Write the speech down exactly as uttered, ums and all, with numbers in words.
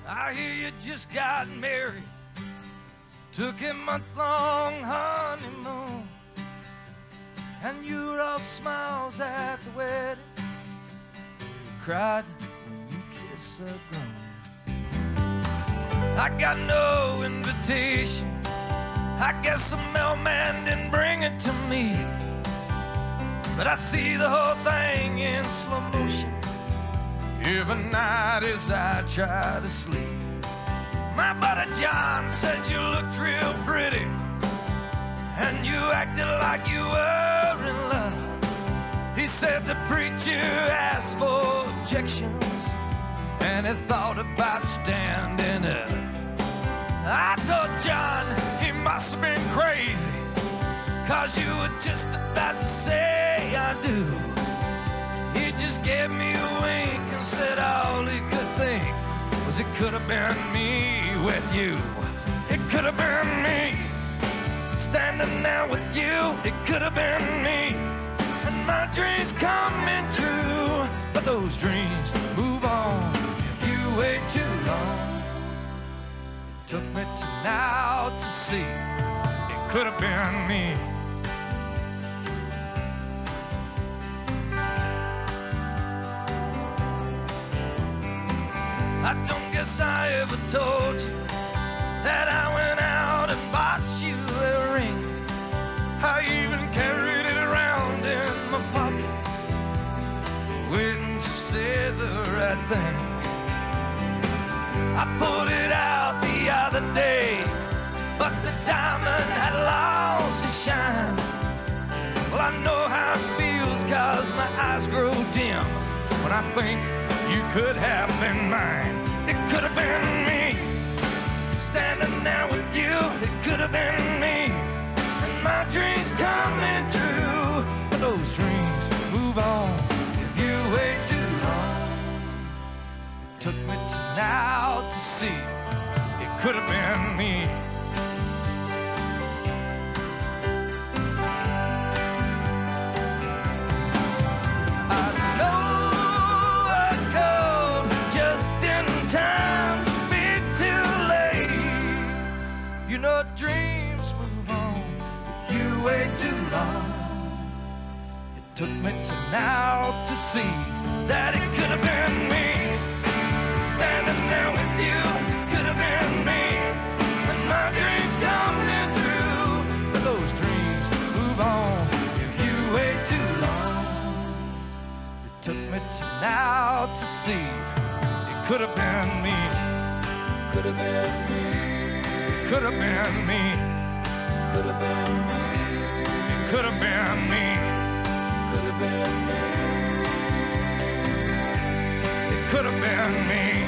I hear you just got married, took a month-long honeymoon, and you were all smiles at the wedding. You cried when you kissed the groom. I got no invitation. I guess the mailman didn't bring it to me, but I see the whole thing in slow motion every night as I try to sleep. My buddy John said you looked real pretty, and you acted like you were in love. He said the preacher asked for objections, and he thought about standing up. I told John he must have been crazy, 'cause you were just about to say I do. He just gave me a wink and said all he could think was it could have been me with you. It could have been me standing there with you. It could have been me, and my dreams coming true. But those dreams move on if you wait too long. It took me to now to see it could have been me. I don't guess I ever told you that I went out and bought you a ring. I even carried it around in my pocket, waiting to say the right thing. I pulled it out the other day, but the diamond had lost its shine. Well, I know how it feels, 'cause my eyes grow dim when I think you could have been mine. It could have been me standing there with you. It could have been me, and my dreams coming true. But those dreams move on if you wait too long. It took me to now to see it could have been me. You know dreams move on if you wait too long. It took me to now to see that it could have been me standing there with you. It could have been me, and my dreams coming true. But those dreams move on if you wait too long. It took me to now to see it could have been me. Could have been me. Could have been me. Could have been me. It could have been me. Could have been me. It could have been me.